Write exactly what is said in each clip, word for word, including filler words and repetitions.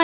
は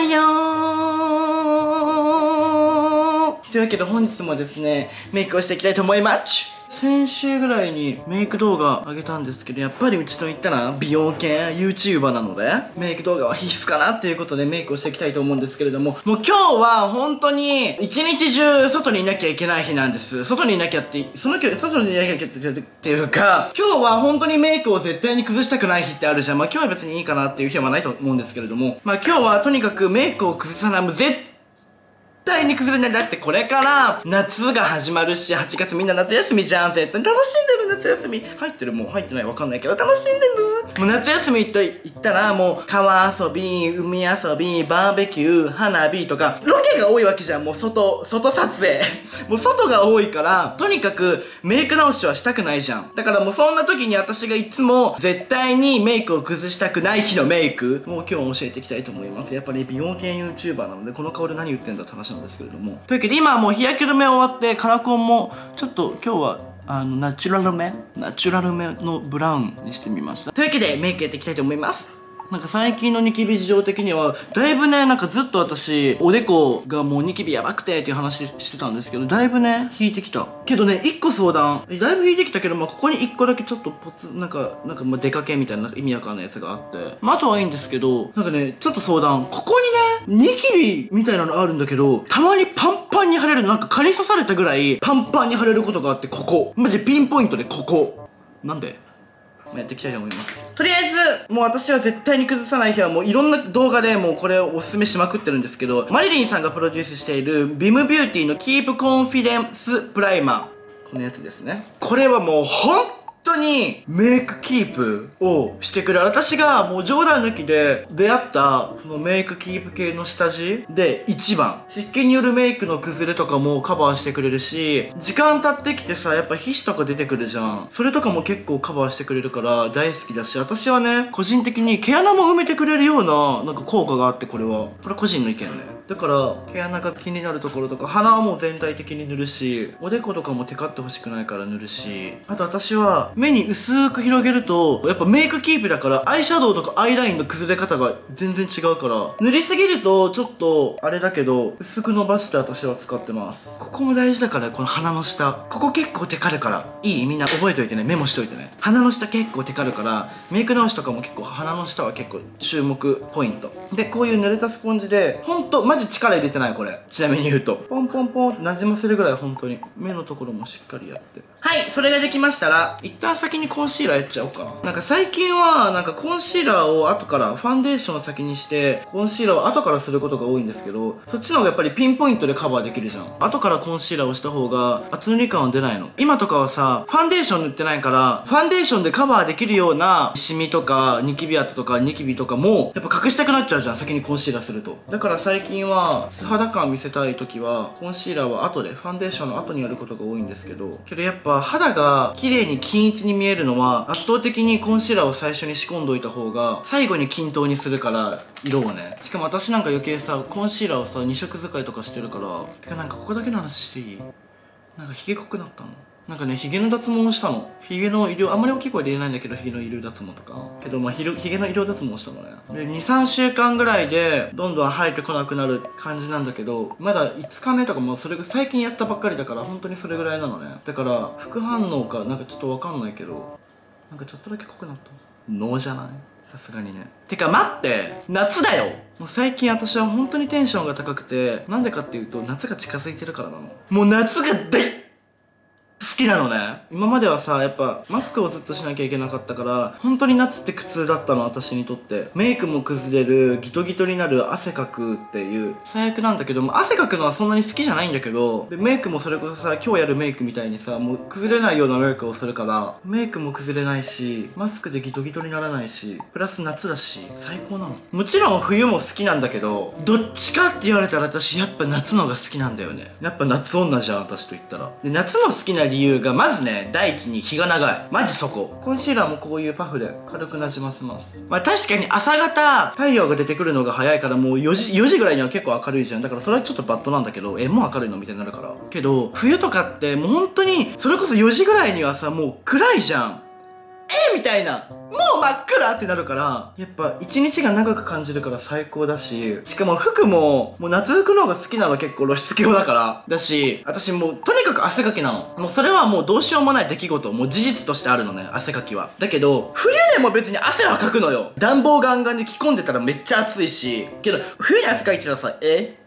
よーというわけで本日もですね、メイクをしていきたいと思います。先週ぐらいにメイク動画上げたんですけど、やっぱりうちと言ったら美容系 YouTuber なので、メイク動画は必須かなっていうことでメイクをしていきたいと思うんですけれども、もう今日は本当に一日中外にいなきゃいけない日なんです。外にいなきゃって、その外にいなきゃっていうか、今日は本当にメイクを絶対に崩したくない日ってあるじゃん。まあ今日は別にいいかなっていう日はないと思うんですけれども、まあ今日はとにかくメイクを崩さない、もう絶対絶対に崩れない。だってこれから夏が始まるし、はちがつみんな夏休みじゃん。絶対楽しんでる夏休み。入ってるもう入ってないわかんないけど楽しんでる。もう夏休みと言ったらもう川遊び、海遊び、バーベキュー、花火とか、ロケが多いわけじゃん。もう外、外撮影。もう外が多いから、とにかくメイク直しはしたくないじゃん。だからもうそんな時に私がいつも絶対にメイクを崩したくない日のメイクを今日は教えていきたいと思います。やっぱり美容系 YouTuber なので、この顔で何言ってんだって話なんですけれども。というわけで今はもう日焼け止め終わってカラコンもちょっと今日はあのナチュラルめナチュラルめのブラウンにしてみました。というわけでメイクやっていきたいと思います。なんか最近のニキビ事情的にはだいぶね、なんかずっと私おでこがもうニキビやばくてっていう話してたんですけど、だいぶね引いてきたけどね、いっこ相談だいぶ引いてきたけど、まあここにいっこだけちょっとポツなんかなんかまあ出かけみたいな意味わかんないやつがあって、まああとはいいんですけど、なんかねちょっと相談、ここにねニキビみたいなのあるんだけど、たまにパンパンに腫れるの、なんか蚊に刺されたぐらいパンパンに腫れることがあって、ここマジピンポイントでここなんでやっていきたいと思います。とりあえずもう私は絶対に崩さない日はもういろんな動画でもうこれをおすすめしまくってるんですけど、マリリンさんがプロデュースしているビムビューティーのキープコンフィデンスプライマー、このやつですね。これはもう本当にメイクキープをしてくれる。私がもう冗談抜きで出会ったそのメイクキープ系の下地で一番、湿気によるメイクの崩れとかもカバーしてくれるし、時間経ってきてさやっぱ皮脂とか出てくるじゃん。それとかも結構カバーしてくれるから大好きだし、私はね個人的に毛穴も埋めてくれるようななんか効果があって、これはこれ個人の意見ね。だから毛穴が気になるところとか、鼻はもう全体的に塗るし、おでことかもテカってほしくないから塗るし、あと私は目に薄く広げるとやっぱメイクキープだからアイシャドウとかアイラインの崩れ方が全然違うから、塗りすぎるとちょっとあれだけど薄く伸ばして私は使ってます。ここも大事だから、この鼻の下ここ結構テカるから、いいみんな覚えておいてね、メモしといてね。鼻の下結構テカるから、メイク直しとかも結構鼻の下は結構注目ポイントで、こういう濡れたスポンジでほんとマジ力入れてないこれ、ちなみに言うとポンポンポンってなじませるぐらい、本当に目のところもしっかりやって、はい、それができましたら一旦先にコンシーラーやっちゃおうかな。なんか最近はなんかコンシーラーを後からファンデーションを先にしてコンシーラーを後からすることが多いんですけど、そっちの方がやっぱりピンポイントでカバーできるじゃん。後からコンシーラーをした方が厚塗り感は出ないの。今とかはさファンデーション塗ってないから、ファンデーションでカバーできるようなシミとかニキビ跡とかニキビとかもやっぱ隠したくなっちゃうじゃん、先にコンシーラーすると。だから最近は素肌感見せたい時はコンシーラーは後で、ファンデーションの後にやることが多いんですけど、けどやっぱ肌が綺麗に均一に見えるのは圧倒的にコンシーラーを最初に仕込んどいた方が最後に均等にするから、色をね。しかも私なんか余計さコンシーラーをさに色使いとかしてるから、てかなんかここだけの話していい？なんかヒゲ濃くなったの。なんかね、ヒゲの脱毛をしたの。ヒゲの医療、あんまり大きい声で言えないんだけど、ヒゲの医療脱毛とか。けど、まあ、ヒゲの医療脱毛をしたのね。で、に、さんしゅうかんぐらいで、どんどん生えてこなくなる感じなんだけど、まだいつかめとかもそれが最近やったばっかりだから、本当にそれぐらいなのね。だから、副反応か、なんかちょっとわかんないけど、なんかちょっとだけ濃くなった。脳じゃない？さすがにね。てか待って、夏だよ。もう最近私は本当にテンションが高くて、なんでかっていうと夏が近づいてるからなの。もう夏が大好きなのね。今まではさやっぱマスクをずっとしなきゃいけなかったから、本当に夏って苦痛だったの、私にとって。メイクも崩れる、ギトギトになる、汗かくっていう最悪なんだけども、汗かくのはそんなに好きじゃないんだけど、でメイクもそれこそさ今日やるメイクみたいにさもう崩れないようなメイクをするから、メイクも崩れないしマスクでギトギトにならないし、プラス夏だし最高なの。もちろん冬も好きなんだけど、どっちかって言われたら私やっぱ夏のが好きなんだよね。やっぱ夏女じゃん私と言ったら。で夏の好きな理由がまずね、第一に日が長い。マジそこ。コンシーラーもこういうパフで軽くなじませます。まあ確かに朝方太陽が出てくるのが早いから、もうよじ、よじぐらいには結構明るいじゃん。だからそれはちょっとバッドなんだけど、え、もう明るいのみたいになるから。けど冬とかってもう本当にそれこそよじぐらいにはさもう暗いじゃん。 えみたいな。もう真っ暗ってなるから、やっぱ一日が長く感じるから最高だし、しかも服も、もう夏服の方が好きなの結構露出狂だから。だし、私もうとにかく汗かきなの。もうそれはもうどうしようもない出来事、もう事実としてあるのね、汗かきは。だけど、冬でも別に汗はかくのよ。暖房ガンガンで着込んでたらめっちゃ暑いし、けど、冬に汗かいてたらさ、え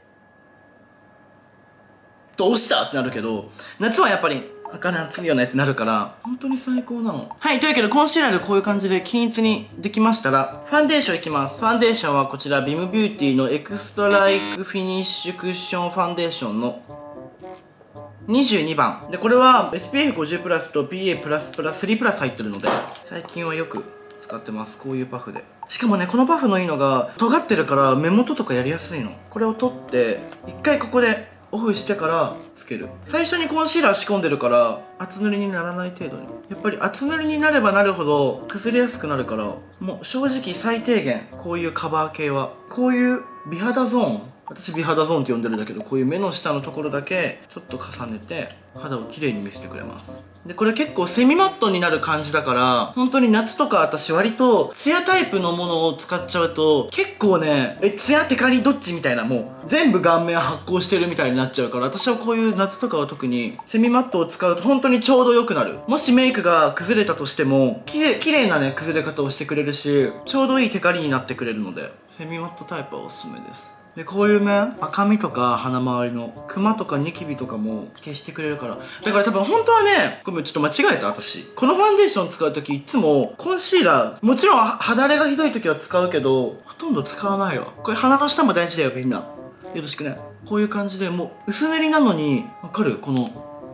どうしたってなるけど、夏はやっぱり、明るい暑いよねってなるから、本当に最高なの。はい、というわけでコンシーラーでこういう感じで均一にできましたら、ファンデーションいきます。ファンデーションはこちら、ビムビューティーのエクストライクフィニッシュクッションファンデーションのにじゅうにばん。で、これは エスピーエフごじゅう プラスと ピーエー プラスプラスさんプラス入ってるので、最近はよく使ってます。こういうパフで。しかもね、このパフのいいのが、尖ってるから目元とかやりやすいの。これを取って、一回ここで、オフしてからつける。最初にコンシーラー仕込んでるから厚塗りにならない程度に。やっぱり厚塗りになればなるほど崩れやすくなるから、もう正直最低限こういうカバー系はこういう美肌ゾーン、私美肌ゾーンって呼んでるんだけど、こういう目の下のところだけちょっと重ねて肌をきれいに見せてくれます。で、これ結構セミマットになる感じだから、本当に夏とか私割とツヤタイプのものを使っちゃうと、結構ね、え、ツヤテカリどっちみたいな、もう全部顔面発光してるみたいになっちゃうから、私はこういう夏とかは特にセミマットを使うと本当にちょうど良くなる。もしメイクが崩れたとしても、きれい、綺麗なね、崩れ方をしてくれるし、ちょうどいいテカリになってくれるので、セミマットタイプはおすすめです。で、こういうね、赤みとか鼻周りのクマとかニキビとかも消してくれるから。だから多分本当はね、ごめん、ちょっと間違えた、私。このファンデーション使うときいつもコンシーラー、もちろん肌荒れがひどいときは使うけど、ほとんど使わないわ。これ鼻の下も大事だよ、みんな。よろしくね。こういう感じで、もう薄塗りなのに、わかる？この、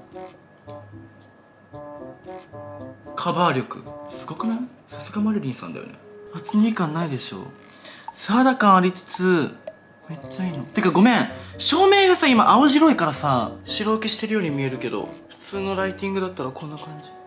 カバー力。すごくない？さすがマリリンさんだよね。厚塗り感ないでしょ。素肌感ありつつ、めっちゃいいの。てかごめん、照明がさ今青白いからさ白受けしてるように見えるけど、普通のライティングだったらこんな感じ。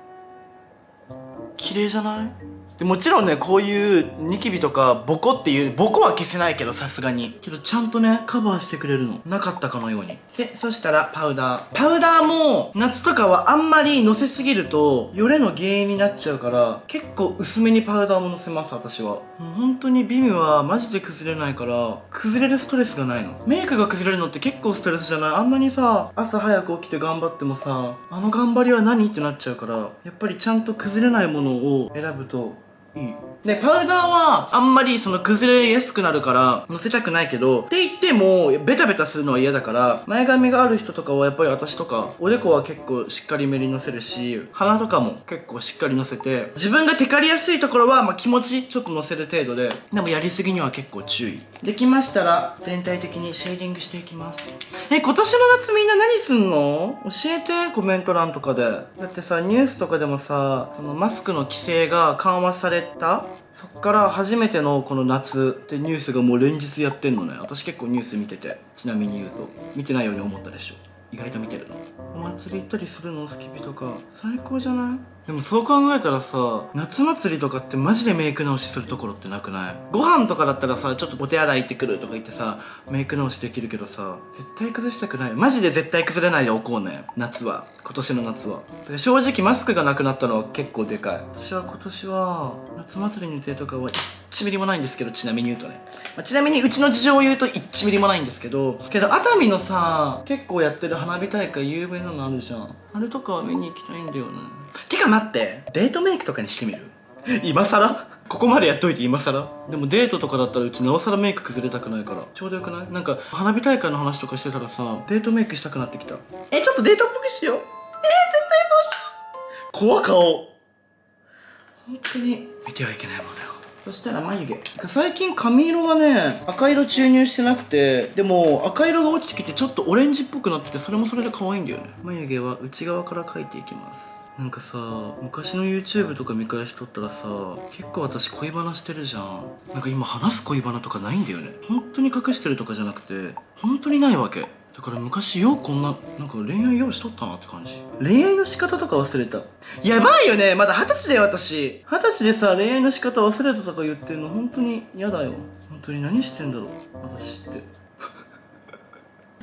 綺麗じゃない？でもちろんね、こういうニキビとかボコっていう、ボコは消せないけどさすがにけどちゃんとねカバーしてくれるの、なかったかのように。で、そしたらパウダーパウダーも夏とかはあんまりのせすぎるとよれの原因になっちゃうから、結構薄めにパウダーものせます。私はもう本当にビムはマジで崩れないから、崩れるストレスがないの。メイクが崩れるのって結構ストレスじゃない？あんなにさ朝早く起きて頑張ってもさ、あの頑張りは何ってなっちゃうから、やっぱりちゃんと崩れないものを選ぶといい。で、パウダーはあんまりその崩れやすくなるから乗せたくないけど、って言ってもベタベタするのは嫌だから、前髪がある人とかはやっぱり私とかおでこは結構しっかりめに乗せるし、鼻とかも結構しっかり乗せて、自分がテカりやすいところはまあ気持ちちょっと乗せる程度で、でもやりすぎには結構注意。できましたら全体的にシェーディングしていきます。え、今年の夏みんな何すんの？教えて、コメント欄とかで。だってさ、ニュースとかでもさ、そのマスクの規制が緩和された、そっから初めてのこの夏ってニュースがもう連日やってんのね。私結構ニュース見てて、ちなみに言うと見てないように思ったでしょ。意外と見てるの。お祭り行ったりするの？スキピとか最高じゃない？でもそう考えたらさ、夏祭りとかってマジでメイク直しするところってなくない？ご飯とかだったらさ、ちょっとお手洗い行ってくるとか言ってさ、メイク直しできるけどさ、絶対崩したくない。マジで絶対崩れないでおこうね、夏は。今年の夏は。だから正直マスクがなくなったのは結構でかい。私は今年は夏祭りの予定とかはいちミリもないんですけど、ちなみに言うとね、まあ、ちなみにうちの事情を言うといちミリもないんですけど、けど熱海のさ結構やってる花火大会有名なのあるじゃん。あれとかは見に行きたいんだよね。てか待って、デートメイクとかにしてみる？今更ここまでやっといて今更。でもデートとかだったらうちなおさらメイク崩れたくないからちょうどよくない？なんか花火大会の話とかしてたらさ、デートメイクしたくなってきた。え、ちょっとデートっぽくしよう。えー、絶対そうしよう。怖顔。本当に見てはいけないものだよ。そしたら眉毛。最近髪色がね赤色注入してなくて、でも赤色が落ちてきてちょっとオレンジっぽくなってて、それもそれで可愛いんだよね。眉毛は内側から描いていきます。なんかさ、昔の YouTube とか見返しとったらさ、結構私恋バナしてるじゃん。なんか今話す恋バナとかないんだよね。本当に隠してるとかじゃなくて、本当にないわけだから。昔ようこんななんか恋愛用意しとったなって感じ。恋愛の仕方とか忘れた。やばいよね、まだ二十歳だよ私。二十歳でさ恋愛の仕方忘れたとか言ってんの本当に嫌だよ。本当に何してんだろう私って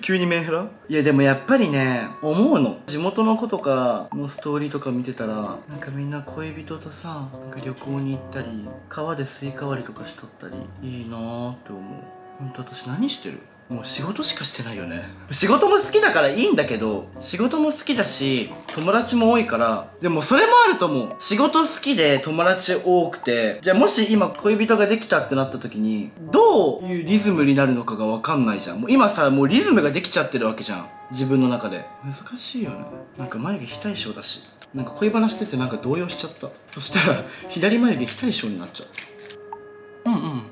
急にメンヘラ。いやでもやっぱりね思うの、地元の子とかのストーリーとか見てたら、なんかみんな恋人とさ、なんか旅行に行ったり川でスイカ割りとかしとったりいいなーって思う。ほんと私何してる？もう仕事しかしてないよね。仕事も好きだからいいんだけど、仕事も好きだし友達も多いから、でもそれもあると思う。仕事好きで友達多くて、じゃあもし今恋人ができたってなった時にどういうリズムになるのかが分かんないじゃん。もう今さ、もうリズムができちゃってるわけじゃん、自分の中で。難しいよね。なんか眉毛非対称だし、なんか恋話しててなんか動揺しちゃった。そしたら左眉毛非対称になっちゃう。うんうんうん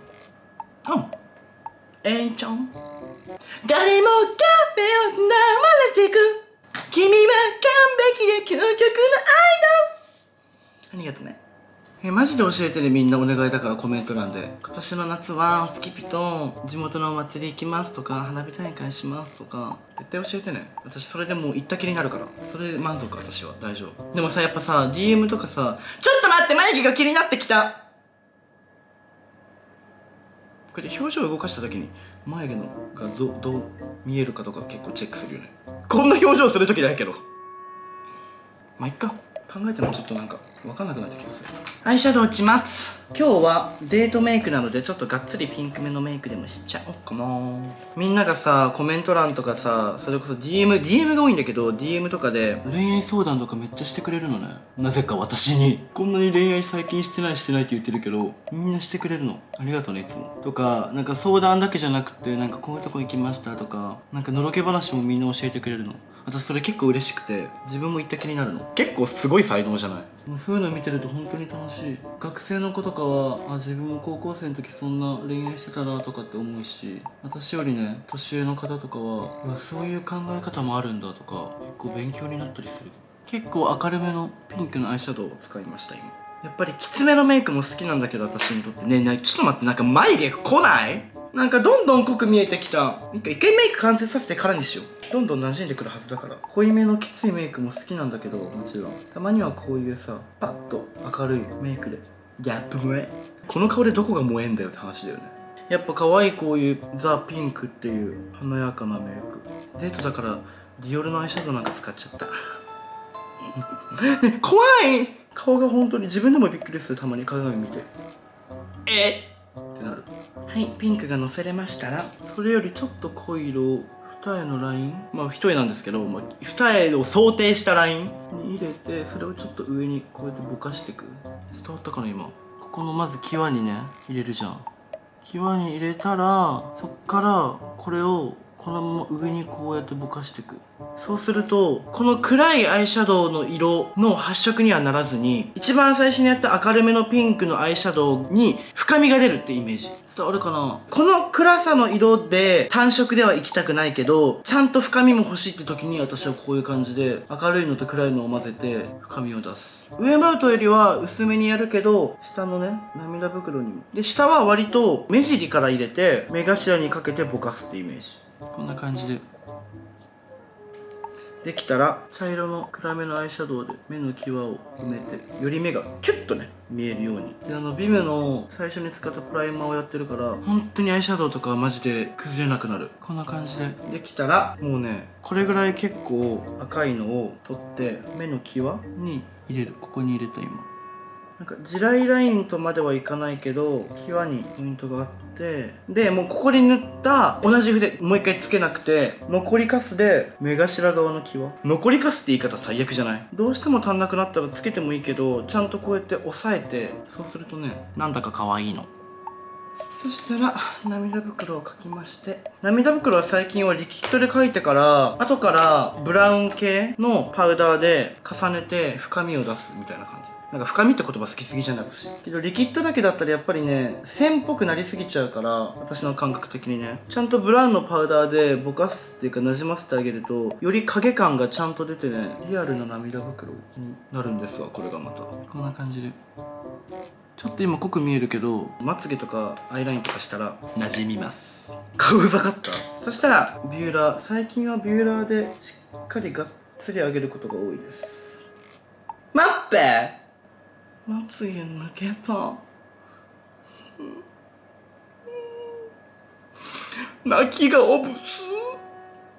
えんちゃん、誰もが目を流れてく、君は完璧で究極のアイドル。ありがとね。え、マジで教えてね、みんなお願いだからコメント欄で。今年の夏はスキピと地元のお祭り行きますとか、花火大会しますとか絶対教えてね。私それでもう行った気になるから、それで満足。私は大丈夫。でもさ、やっぱさ ディーエム とかさ、ちょっと待って、眉毛が気になってきた。これで表情を動かした時に眉毛のが ど, どう見えるかとか結構チェックするよね。こんな表情する時ないけど、まあいっか。考えてもちょっとなんか分かんなくなってきますよ。アイシャドウ落ちます。今日はデートメイクなのでちょっとがっつりピンクめのメイクでもしちゃおうかな。みんながさコメント欄とかさ、それこそ ディーエム ディーエム が多いんだけど、 ディーエム とかで恋愛相談とかめっちゃしてくれるのね。なぜか私に。こんなに恋愛最近してないしてないって言ってるけど、みんなしてくれるの。ありがとうねいつも。とかなんか相談だけじゃなくて、なんかこういうとこ行きましたとか、なんかのろけ話もみんな教えてくれるの。私それ結構嬉しくて、自分も行った気になるの。結構すごい才能じゃない？もうそういうの見てると本当に楽しい。学生の子とかは、あ、自分も高校生の時そんな恋愛してたなとかって思うし、私よりね年上の方とかは、うわそういう考え方もあるんだとか結構勉強になったりする。結構明るめのピンクのアイシャドウを使いました今。やっぱりきつめのメイクも好きなんだけど、私にとってねえねえちょっと待って、なんか眉毛来ない？なんかどんどん濃く見えてきた。一回一回メイク完成させてからにしよう。どんどん馴染んでくるはずだから。濃いめのきついメイクも好きなんだけど、もちろんたまにはこういうさパッと明るいメイクでギャップ萌え。この顔でどこが萌えんだよって話だよね。やっぱ可愛いこういうザ・ピンクっていう華やかなメイク。デートだからディオールのアイシャドウなんか使っちゃったね、怖い。顔が本当に自分でもびっくりする。たまに鏡見てえっってなる。はい、ピンクがのせれましたら、それよりちょっと濃い色を二重のライン、まあ一重なんですけど、まあ、二重を想定したラインに入れて、それをちょっと上にこうやってぼかしていく。伝わったかな今。ここのまず際にね入れるじゃん。際に入れたら、そっからこれをこのまま上にこうやってぼかしていく。そうするとこの暗いアイシャドウの色の発色にはならずに、一番最初にやった明るめのピンクのアイシャドウに深みが出るってイメージ伝わるかな。この暗さの色で単色では行きたくないけど、ちゃんと深みも欲しいって時に、私はこういう感じで明るいのと暗いのを混ぜて深みを出す。上マウトよりは薄めにやるけど、下のね涙袋にもで、下は割と目尻から入れて目頭にかけてぼかすってイメージ。こんな感じでできたら、茶色の暗めのアイシャドウで目の際を埋めて、より目がキュッとね見えるように。で、あのビムの最初に使ったプライマーをやってるから、本当にアイシャドウとかはマジで崩れなくなる。こんな感じでできたら、もうねこれぐらい結構赤いのを取って目の際に入れる。ここに入れた今なんか地雷ラインとまではいかないけど、際にポイントがあって、でもうここに塗った同じ筆もう一回つけなくて、残りカスで目頭側の際、残りカスって言い方最悪じゃない？どうしても足んなくなったらつけてもいいけど、ちゃんとこうやって押さえて、そうするとねなんだか可愛いの。そしたら涙袋を描きまして、涙袋は最近はリキッドで描いてから、後からブラウン系のパウダーで重ねて深みを出すみたいな感じ。なんか深みって言葉好きすぎじゃない私。けどリキッドだけだったらやっぱりね線っぽくなりすぎちゃうから、私の感覚的にね、ちゃんとブラウンのパウダーでぼかすっていうかなじませてあげると、より影感がちゃんと出てね、リアルな涙袋になるんですわ。これがまたこんな感じで、ちょっと今濃く見えるけど、まつげとかアイラインとかしたら馴染みます。顔うざかった。そしたらビューラー、最近はビューラーでしっかりがっつり上げることが多いです。待って、まつげ抜けた。泣きがおぶす。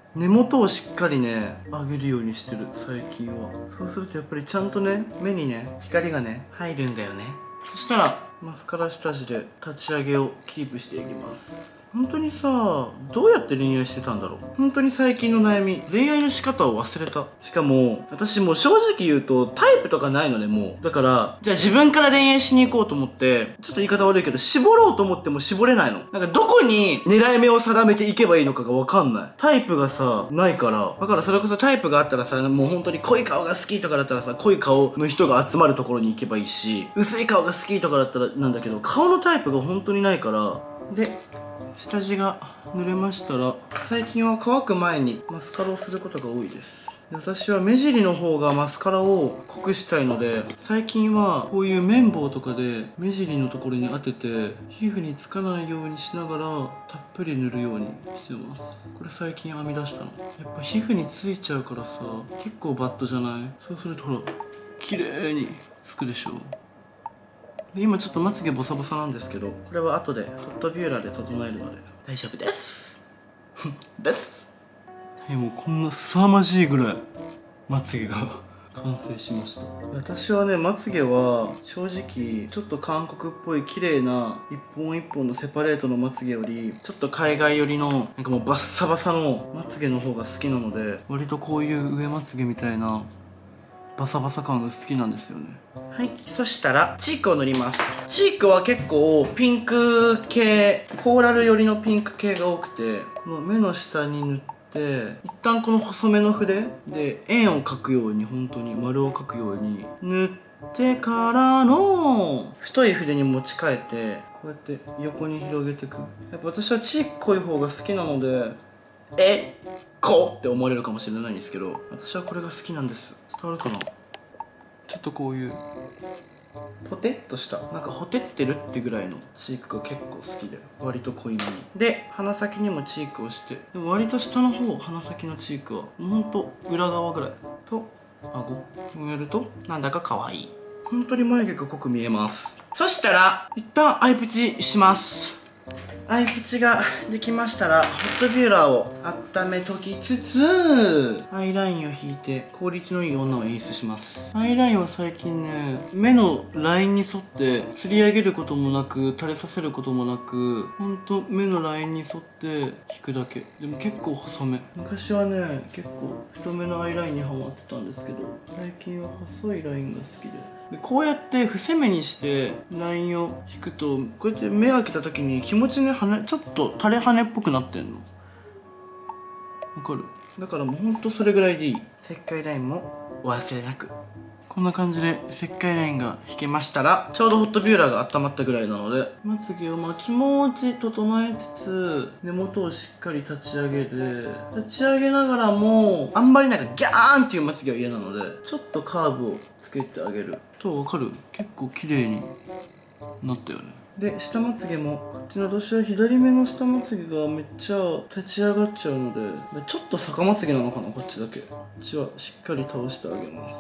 根元をしっかりね上げるようにしてる最近は。そうするとやっぱりちゃんとね目にね光がね入るんだよね。そしたらマスカラ下地で立ち上げをキープしていきます。本当にさ、どうやって恋愛してたんだろう。本当に最近の悩み、恋愛の仕方を忘れた。しかも私もう正直言うとタイプとかないのね。もうだからじゃあ自分から恋愛しに行こうと思って、ちょっと言い方悪いけど絞ろうと思っても絞れないの。なんかどこに狙い目を定めていけばいいのかが分かんない。タイプがさないから、だからそれこそタイプがあったらさ、もう本当に濃い顔が好きとかだったらさ、濃い顔の人が集まるところに行けばいいし、薄い顔が好きとかだったらなんだけど、顔のタイプが本当にないから。で下地が塗れましたら、最近は乾く前にマスカラをすることが多いです。で私は目尻の方がマスカラを濃くしたいので、最近はこういう綿棒とかで目尻のところに当てて皮膚につかないようにしながらたっぷり塗るようにしてます。これ最近編み出したの。やっぱ皮膚についちゃうからさ、結構バッドじゃない？そうするとほら綺麗につくでしょ。で今ちょっとまつげボサボサなんですけど、これは後でホットビューラーで整えるので大丈夫ですですはい、もうこんな凄まじいぐらいまつげが完成しました。私はねまつげは正直ちょっと韓国っぽい綺麗な一本一本のセパレートのまつげより、ちょっと海外寄りのなんかもうバッサバサのまつげの方が好きなので、割とこういう上まつげみたいなバサバサ感が好きなんですよね。はい、そしたらチークを塗ります。チークは結構ピンク系、コーラル寄りのピンク系が多くて、この目の下に塗って一旦この細めの筆で円を描くように、本当に丸を描くように塗ってからの太い筆に持ち替えてこうやって横に広げていく。やっぱ私はチーク濃い方が好きなので、えこうって思われるかもしれないんですけど、私はこれが好きなんです。伝わるかな。ちょっとこういうポテッとした、なんかほてってるってぐらいのチークが結構好きで、割と濃いめに。で鼻先にもチークをして、でも割と下の方、鼻先のチークはほんと裏側ぐらいと顎をやるとなんだか可愛い。本当に眉毛が濃く見えます。そしたら一旦アイプチします。アイプチができましたら、ホットビューラーを温めときつつ、アイラインを引いて効率のいい女を演出します。アイラインは最近ね、目のラインに沿って吊り上げることもなく垂れさせることもなく、ほんと目のラインに沿って引くだけ。でも結構細め。昔はね結構太めのアイラインにハマってたんですけど、最近は細いラインが好きで。でこうやって伏せ目にしてラインを引くと、こうやって目を開けた時に気持ちね、羽ちょっと垂れ羽っぽくなってんのわかる？だからもうほんとそれぐらいでいい。石灰ラインもお忘れなく。こんな感じで石灰ラインが引けましたら、ちょうどホットビューラーが温まったぐらいなので、まつげをまあ気持ち整えつつ根元をしっかり立ち上げて、立ち上げながらもあんまりなんかギャーンっていうまつげは嫌なので、ちょっとカーブをつけてあげると、分かる？結構綺麗になったよね。で下まつげも、こっちの私は左目の下まつげがめっちゃ立ち上がっちゃうので、ちょっと逆まつげなのかな、こっちだけ。こっちはしっかり倒してあげます。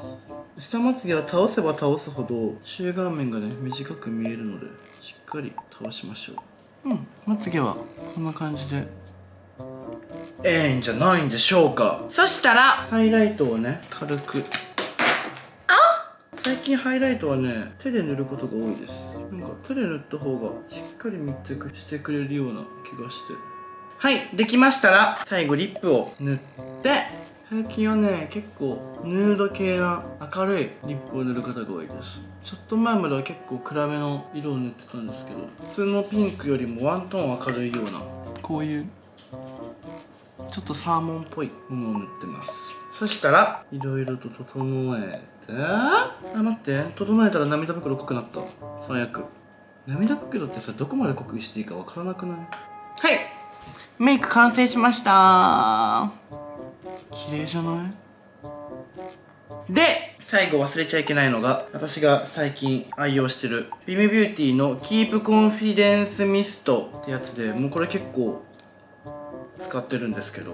下まつげは倒せば倒すほど中顔面がね短く見えるので、しっかり倒しましょう。うん、まつげはこんな感じでええんじゃないんでしょうか。そしたらハイライトをね軽く、最近ハイライトはね手で塗ることが多いです。なんか手で塗った方がしっかり密着してくれるような気がして。はい、できましたら最後リップを塗って、最近はね結構ヌード系な明るいリップを塗る方が多いです。ちょっと前までは結構暗めの色を塗ってたんですけど、普通のピンクよりもワントーン明るいような、こういうちょっとサーモンっぽいものを塗ってます。そしたらいろいろと整えて、あ、待って、整えたら涙袋濃くなった。最悪。涙袋ってさ、どこまで濃くしていいかわからなくない？はい、メイク完成しました。綺麗じゃない？で最後忘れちゃいけないのが、私が最近愛用してるビムビューティーのキープコンフィデンスミストってやつで、もうこれ結構使ってるんですけど、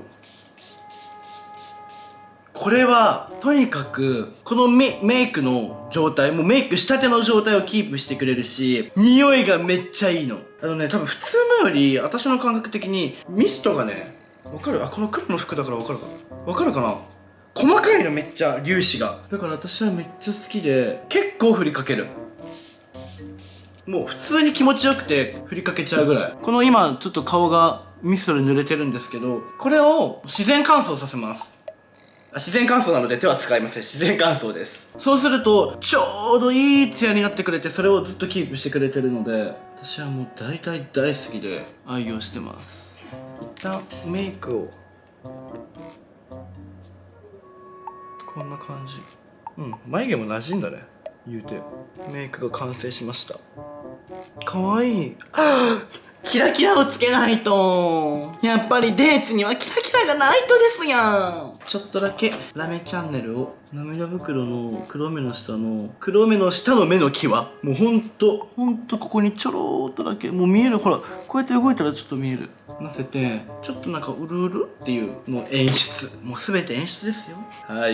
これはとにかくこの メ, メイクの状態、もうメイクしたての状態をキープしてくれるし、匂いがめっちゃいいの。あのね、多分普通のより私の感覚的にミストがねわかる？あ、この黒の服だからわかるかわかるかな。細かいのめっちゃ粒子が。だから私はめっちゃ好きで結構振りかける。もう普通に気持ちよくて振りかけちゃうぐらい。この今ちょっと顔がミストで濡れてるんですけど、これを自然乾燥させます。あ、自然乾燥なので手は使いません。自然乾燥です。そうするとちょうどいいツヤになってくれて、それをずっとキープしてくれてるので、私はもう大体大好きで愛用してます。一旦メイクをこんな感じ。うん、眉毛も馴染んだね言うて。メイクが完成しました。かわいい。はぁ、キラキラをつけないと。やっぱりデーツにはキラキラがないとですやん。ちょっとだけラメチャンネルを、涙袋の黒目の下の黒目の下の目の際、もうほんとほんとここにちょろーっとだけ、もう見える、ほらこうやって動いたらちょっと見える、のせてちょっとなんかうるうるっていう、もう演出、もう全て演出ですよ。はい、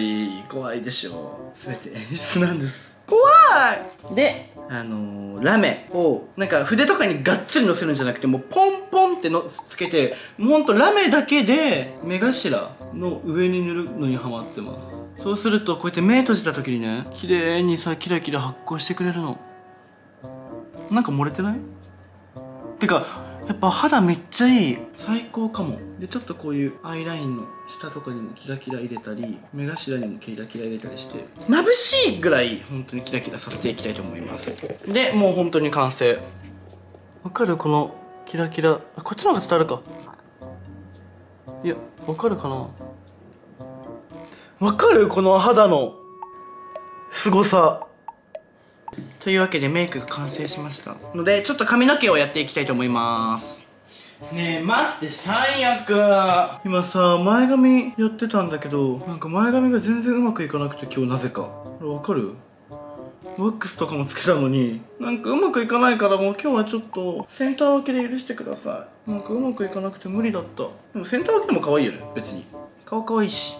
怖いでしょ。全て演出なんです。怖い。で、あのー、ラメをなんか筆とかにがっつりのせるんじゃなくて、もうポンポンってのつけて、もうほんとラメだけで目頭の上に塗るのにハマってます。そうするとこうやって目閉じた時にね、綺麗にさキラキラ発光してくれるの。なんか漏れてない？てかやっぱ肌めっちゃいい。最高かも。でちょっとこういうアイラインの下とかにもキラキラ入れたり、目頭にもキラキラ入れたりして、眩しいぐらい本当にキラキラさせていきたいと思います。でもう本当に完成。わかる？このキラキラ。あ、こっちの方が伝わるか。いや、わかるかな。わかる？この肌の凄さ。というわけでメイクが完成しましたので、ちょっと髪の毛をやっていきたいと思います。ねえ待って、最悪。今さ前髪やってたんだけど、なんか前髪が全然うまくいかなくて、今日なぜか。わかる？ワックスとかもつけたのになんかうまくいかないから、もう今日はちょっとセンター分けで許してください。なんかうまくいかなくて無理だった。でもセンター分けでも可愛いよね、別に。顔可愛いし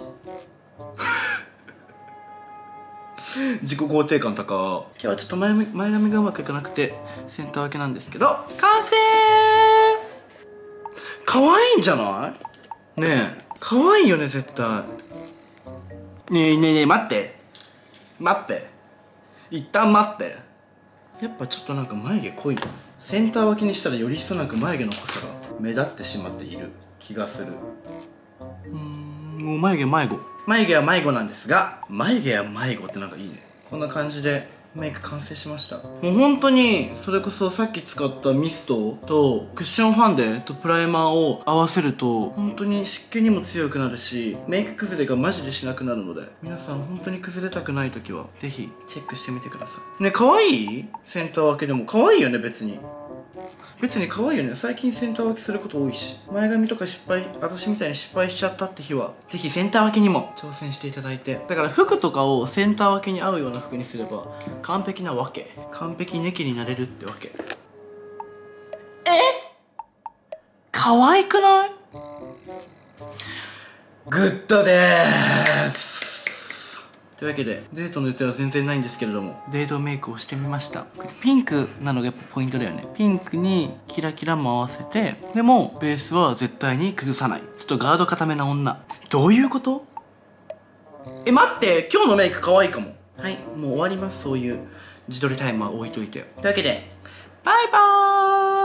自己肯定感高。今日はちょっと 前, 前髪がうまくいかなくてセンター分けなんですけど、完成。可愛いんじゃない？ねえ可愛いよね絶対。ねえねえねえ待って待って、一旦待って。やっぱちょっとなんか眉毛濃い。センター分けにしたらより一層なんか眉毛の濃さが目立ってしまっている気がする。うーん、もう眉毛迷子。眉毛は迷子なんですが、眉毛は迷子ってなんかいいね。こんな感じでメイク完成しました。もう本当にそれこそさっき使ったミストとクッションファンデとプライマーを合わせると本当に湿気にも強くなるし、メイク崩れがマジでしなくなるので、皆さん本当に崩れたくない時はぜひチェックしてみてくださいね。可愛い？センター分けでも可愛いよね。別に別に可愛いよね。最近センター分けすること多いし、前髪とか失敗、私みたいに失敗しちゃったって日はぜひセンター分けにも挑戦していただいて、だから服とかをセンター分けに合うような服にすれば完璧なわけ。完璧ネキになれるってわけ。え？可愛くない？グッドでーす。というわけでデートの予定は全然ないんですけれども、デートメイクをしてみました。ピンクなのがやっぱポイントだよね。ピンクにキラキラも合わせて、でもベースは絶対に崩さない、ちょっとガード固めな女。どういうこと？え待って、今日のメイク可愛いかも。はい、もう終わります。そういう自撮りタイムは置いといて。というわけでバイバーイ。